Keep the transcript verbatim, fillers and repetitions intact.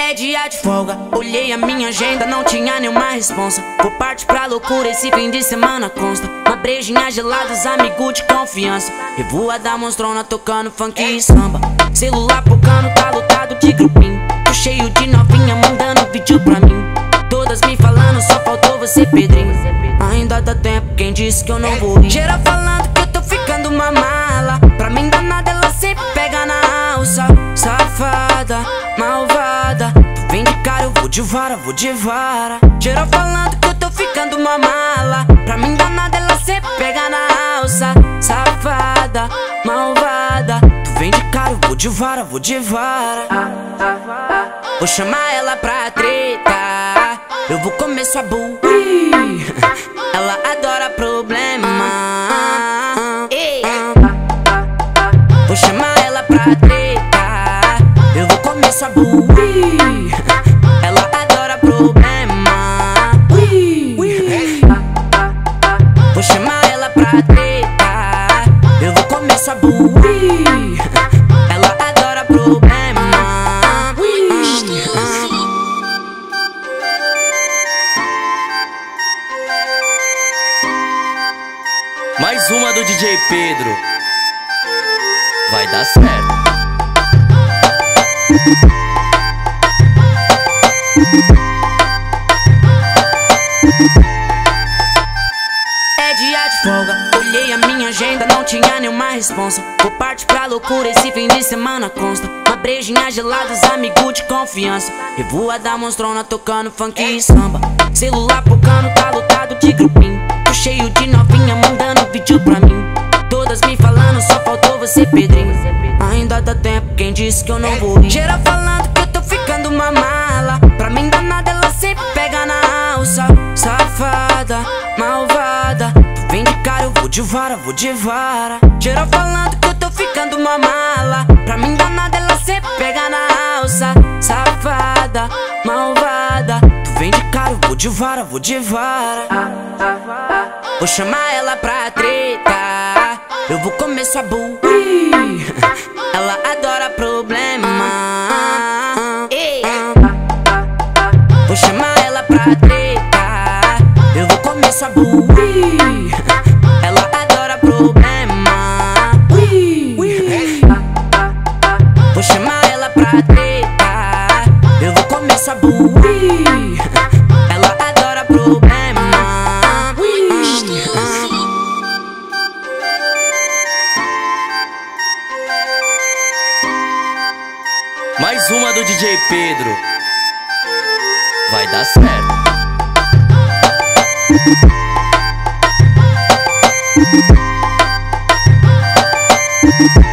É dia de folga, olhei a minha agenda, não tinha nenhuma responsa. Vou partir pra loucura, esse fim de semana consta. Uma brejinha gelada, os amigos de confiança. Revoada monstrona tocando funk e samba. Celular pocando, tá lotado de grupinho. Tô cheio de novinha mandando vídeo pra mim. Todas me falando, só faltou você, Pedrinho. Ainda dá tempo, quem disse que eu não vou ir? Geral falando que eu tô ficando uma mala. Pra mim danada, ela sempre pega na alça. Safada, malvada, tu vem de cara, eu vou de vara, vou de vara. Geral falando que eu tô ficando uma mala. Pra mim danada, ela sempre pega na alça. Safada, malvada, tu vem de cara, eu vou de vara, vou de vara. Vou chamar ela pra treta, eu vou comer sua bu. Ela adora problema. Vou chamar ela pra treta, eu vou comer sua bu. Ela adora problema. Vou chamar ela pra treta, eu vou comer sua bu. Ela adora problema. Mais uma do D J Pedro. Vai dar certo. É dia de folga, olhei a minha agenda, não tinha nenhuma responsa. Vou partir pra loucura, esse fim de semana consta. Uma brejinha gelada, os amigos de confiança. Revoada monstrona tocando funk e samba. Celular pocando, tá lotado de grupinho. Tô cheio de novinha mandando vídeo pra mim. Todas me falando, só faltou você, Pedrinho. Ainda dá tempo, quem disse que eu não vou ir? Geral falando que eu tô ficando uma mala. Pra mim danada, ela sempre pega na alça. Safada, malvada, tu vem de cara, eu vou de vara, vou de vara. Geral falando que eu tô ficando uma mala. Pra mim danada, ela sempre pega na alça. Safada, malvada, tu vem de cara, eu vou de vara, vou de vara. Vou chamar ela pra treta, eu vou comer sua bu. Ela adora problema. Vou chamar ela pra treta, eu vou comer sua bu. Ela adora problema. Vou chamar ela pra treta, eu vou comer sua bu. Ela adora problema. Mais uma do D J Pedro. Vai dar certo. We'll be right back.